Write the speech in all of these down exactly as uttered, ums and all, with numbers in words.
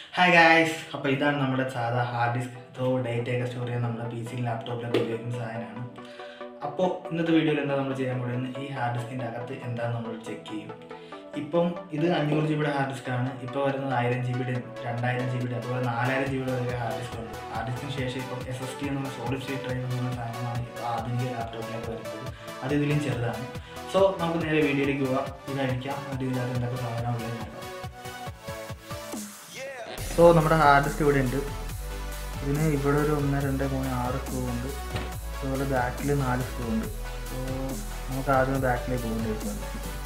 Hi guys, അപ്പോൾ ഇതാണ് നമ്മുടെ സാധാ ഹാർഡ് ഡിസ്ക് തോ ഡേറ്റ ഒക്കെ സ്റ്റോർ ചെയ്യാൻ നമ്മുടെ പി സിയിൽ ലാപ്ടോപ്പിലൊക്കെ ഉപയോഗിക്കുന്ന സാധനമാണ്. അപ്പോൾ ഇന്നത്തെ വീഡിയോയിൽ എന്താ നമ്മൾ ചെയ്യാൻ പോകുന്നത്, ഈ ഹാർഡ് ഡിസ്കിൻ്റെ അകത്ത് എന്താണെന്ന് നമ്മൾ ചെക്ക് ചെയ്യും. ഇപ്പം ഇത് അഞ്ഞൂറ് ജി ബിയുടെ ഹാർഡ് ഡിസ്ക്കാണ്. ഇപ്പോൾ വരുന്നത് ആയിരം ജി ബിയുടെ രണ്ടായിരം ജി ബിയുടെ അതുപോലെ നാലായിരം ജി ബിയുടെ വരെ ഹാർഡ് ഡിസ്ക് ഉണ്ട്. ഹാർഡ് ഡിസ്കിന് ശേഷം ഇപ്പം എസ് എസ് ടി എന്നുള്ള സോളിഡ് സ്റ്റേറ്റ് ഡ്രൈവ് എന്നുള്ള സാധനമാണ് ഇപ്പോൾ ആധുനിക ലാപ്ടോപ്പിലേക്ക് വരുന്നത്. അത് ഇതിലും ചെറുതാണ്. സോ നമുക്ക് നേരെ വീഡിയോയിലേക്ക് പോകാം. ഇതഴിക്കാം, എന്നിട്ട് ഇതിനകത്ത് എന്തൊക്കെ സാധനം ഉള്ളത് നോക്കാം. സോ നമ്മുടെ ഹാർഡ് ഡിസ്ക് ഇവിടെ ഉണ്ട്. ഇതിന് ഇവിടെ ഒരു ഒന്ന് രണ്ട് മൂന്ന് ആറ് സ്ക്രൂ ഉണ്ട്. അതുപോലെ ബാക്കിൽ നാല് സ്ക്രൂ ഉണ്ട്. സോ നമുക്ക് ആദ്യം ബാക്കിലേക്ക് പോകേണ്ടി വരും.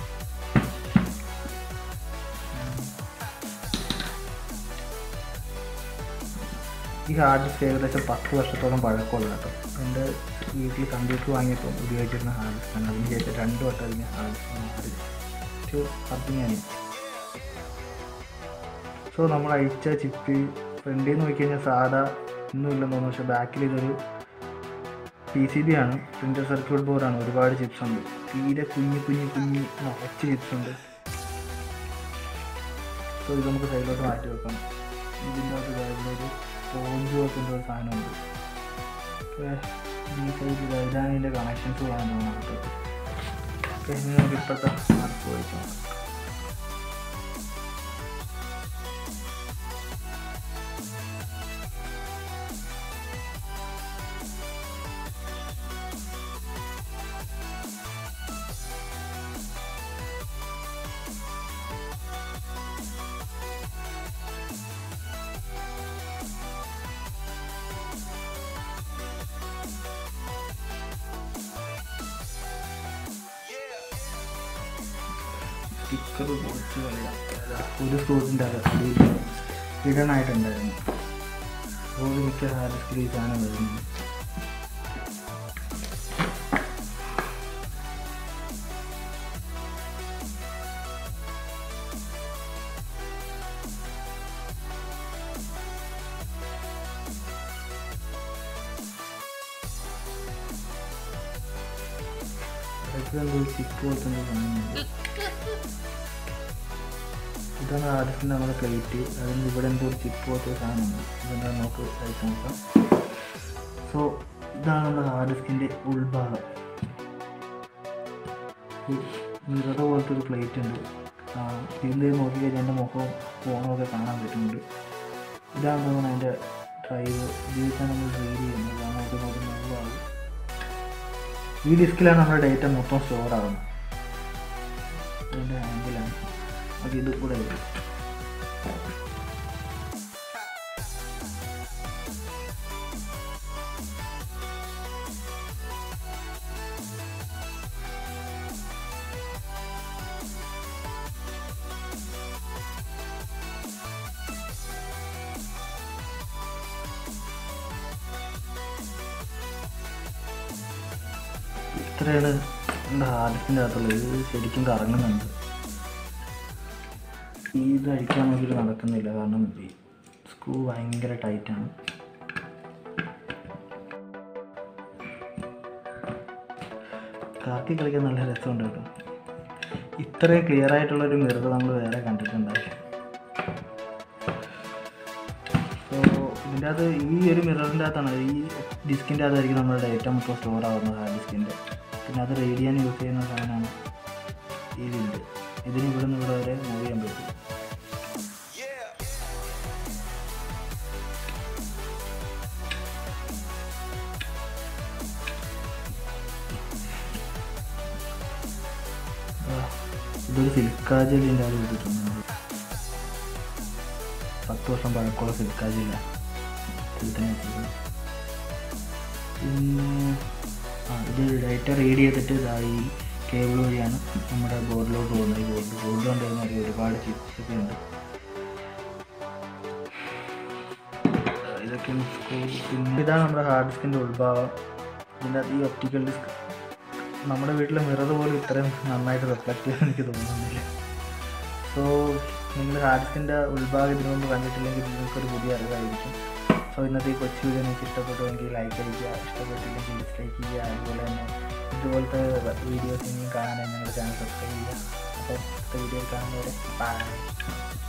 ഈ ഹാർഡ് ഡിസ്ക് ഏകദേശം പത്ത് വർഷത്തോളം പഴക്കമുള്ള കേട്ടോ. എൻ്റെ വീട്ടിൽ കമ്പ്യൂട്ടർ വാങ്ങിയപ്പോൾ ഉപയോഗിച്ചിരുന്ന ഹാർഡ് ഡിസ്ക്കാണ്. അതിന് ശേഷം രണ്ട് വട്ടം അതിന് ഹാർഡ് ഡിസ്ക് അതിങ്ങനെ. സോ നമ്മൾ അയച്ച ചിപ്പ് ഫ്രണ്ടിൽ നിന്ന് നോക്കി കഴിഞ്ഞാൽ സാധാ ഒന്നുമില്ലെന്ന് തോന്നുന്നു. പക്ഷേ ബാക്കിൽ ഇതൊരു പി സി ബി ആണ്, പ്രിൻ്റർ സർക്യൂട്ട് ബോർഡാണ്. ഒരുപാട് ചിപ്സ് ഉണ്ട്, തീരെ കുഞ്ഞു കുഞ്ഞു കുഞ്ഞു നിറച്ച് ചിപ്സ് ഉണ്ട്. സോ ഇത് നമുക്ക് സൈഡിലോട്ട് മാറ്റി വെക്കാം. ഇതിൻ്റെ അകത്ത് ഇതിലൊരു സ്പോഞ്ച് വെക്കുന്ന ഒരു സാധനമുണ്ട്. ഈ സൈഡിൽ ഇതാണ് ഇതിൻ്റെ കണക്ഷൻസ് വേണം തോന്നുന്നത്. ഓക്കെ, ഇനി നമുക്ക് ഇപ്പോഴത്തെ മാർക്ക് വായിക്കാം. സ്റ്റിക്കർ പൊളിച്ച് കളയാം. ഒരു സ്ക്രൂവിൻ്റെ അടിയിൽ ഇടണായിട്ടുണ്ടായിരുന്നു. അതുകൊണ്ട് മിക്ക ഹാർഡ് ഡിസ്കിൽ ഈ സാധനം വരുന്നത്. എന്തോ സ്റ്റിക്ക് പോലത്തെ കാണുന്നുണ്ട്. ഇതാണ് ഹാർഡ് ഡിസ്കിൻ്റെ നമ്മുടെ പ്ലേറ്റ്. അതിന് ഇവിടെ എന്തോ ഒരു ചിപ്പ് പോലത്തെ സാധനമുണ്ട്. ഇതെന്താ നമുക്ക് കഴിച്ച് നോക്കാം. സോ ഇതാണ് നമ്മുടെ ഹാർഡ് ഡിസ്കിൻ്റെ ഉൾഭാഗം. മിറർ പോലത്തെ ഒരു പ്ലേറ്റ് ഉണ്ട്. ഇതിൻ്റെ നോക്കി കഴിഞ്ഞാൽ എൻ്റെ മുഖവും ഫോണും ഒക്കെ കാണാൻ പറ്റുന്നുണ്ട്. ഇതാണ് നമ്മൾ അതിൻ്റെ ഡ്രൈവ്. ഇതിലാണ് നമ്മൾ റീഡ് ചെയ്യുന്നത്. അങ്ങോട്ട് ഇങ്ങോട്ട് മൂവ് ആകും. ഈ ഡിസ്കിലാണ് നമ്മുടെ ഡേറ്റ മൊത്തം സ്റ്റോർ ആകുന്നത്. അതിൻ്റെ ഹാൻഡിലാണ്. അത് ഇത് കൂടെ വരും. ഇത്രയാണ് എൻ്റെ ഹാർഡ് ഡിസ്കിൻ്റെ അകത്തുള്ളത്. ഇത് ശരിക്കും കറങ്ങുന്നുണ്ട്. ഇത് അഴിക്കാൻ നോക്കിയിട്ട് നടക്കുന്നില്ല, കാരണം ഈ സ്ക്രൂ ഭയങ്കര ടൈറ്റാണ്. കാക്കി കളിക്കാൻ നല്ല രസമുണ്ട് കേട്ടോ. ഇത്രയും ക്ലിയർ ആയിട്ടുള്ളൊരു മിറർ നമ്മൾ വേറെ കണ്ടിട്ടുണ്ടായി. സോ ഇതിൻ്റെ അകത്ത് ഈ ഒരു മിററിൻ്റെ അകത്താണ്, ഈ ഡിസ്കിൻ്റെ അകത്തായിരിക്കും നമ്മുടെ ഡേറ്റ മൊത്തം സ്റ്റോർ ആവുന്നത് ഹാർഡ് ഡിസ്കിൻ്റെ. പിന്നെ അത് റീഡ് ചെയ്യാൻ യൂസ് ചെയ്യുന്ന സാധനമാണ് ഈ വിൻഡ്. ഇതിന് ഇവിടെ നിന്ന് ഇവിടെ വരെ മൂവ് ചെയ്യാൻ പറ്റും. ഇതൊരു സിലിക്കാ ജെല്ലിൻ്റെ അത് എടുത്തിട്ടുണ്ട്. പത്ത് വർഷം പഴക്കമുള്ള സിലിക്കാ ജെല്ല. പിന്നെ ആ ഇത് ഡേറ്റ റീഡ് ചെയ്തിട്ട് ഇതായി കേബിൾ വഴിയാണ് നമ്മുടെ ബോർഡിലോട്ട് പോകുന്നത്. ഈ ബോർഡ് ബോർഡ് കൊണ്ട് കഴിഞ്ഞാൽ ഒരുപാട് ചിപ്സ് ഒക്കെ ഉണ്ട്. ഇതൊക്കെ പിന്നെ ഇതാണ് നമ്മുടെ ഹാർഡ് ഡിസ്കിൻ്റെ ഉൾഭാഗം. ഇതിൻ്റെ അത് ഈ ഒപ്റ്റിക്കൽ ഡിസ്ക് നമ്മുടെ വീട്ടിലെ മിറർ പോലും ഇത്രയും നന്നായിട്ട് റിഫ്ലക്റ്റ് ചെയ്യാൻ എനിക്ക് തോന്നുന്നില്ല. സോ നിങ്ങൾ ഹാർഡ് ഡിസ്കിൻ്റെ ഉൾഭാഗം ഇതിനു മുമ്പ് കണ്ടിട്ടില്ലെങ്കിൽ നിങ്ങൾക്കൊരു പുതിയ അറിവായിരിക്കും. സോ ഇന്നത്തെ ഈ കൊച്ചു വീഡിയോ നിങ്ങൾക്ക് ഇഷ്ടപ്പെട്ടുവെങ്കിൽ ലൈക്ക് അടിക്കുക, ഇഷ്ടപ്പെട്ടില്ലെങ്കിൽ ഡിസ്ലൈക്ക് ചെയ്യുക. അതുപോലെ തന്നെ ഇതുപോലത്തെ വീഡിയോസ് ഇനിയും കാണാനായി ഞങ്ങളുടെ ചാനൽ സബ്സ്ക്രൈബ് ചെയ്യുക. അപ്പോൾ അടുത്ത വീഡിയോയിൽ കാണുന്നവരെ ബൈ.